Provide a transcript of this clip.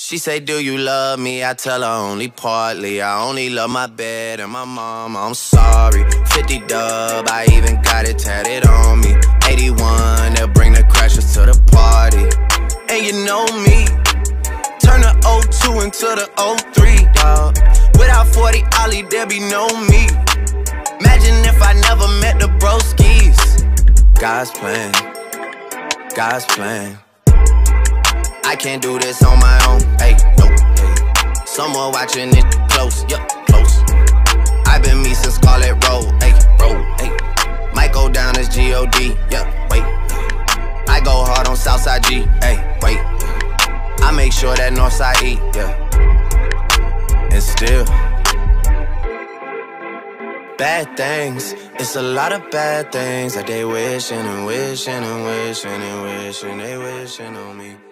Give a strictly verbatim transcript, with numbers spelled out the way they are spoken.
She say, do you love me? I tell her only partly. I only love my bed and my mom, I'm sorry. Fifty dub, I even got it tatted on me. Eighty-one, they'll bring the crashers to the party. And you know me, turn the oh two into the oh three, dawg. Without forty Ollie, there be no me. Imagine if I never met the broskies. God's plan, God's plan. I can't do this on my own, hey, nope, hey. Someone watching it close, yup, close. I've been me since Scarlet Road, hey, road, hey. Might go down as G O D, yup, wait. I go hard on Southside G, hey, wait. I make sure that Northside E, yeah. And still bad things, it's a lot of bad things that they wishing and wishing and wishing and wishing they wishing on me.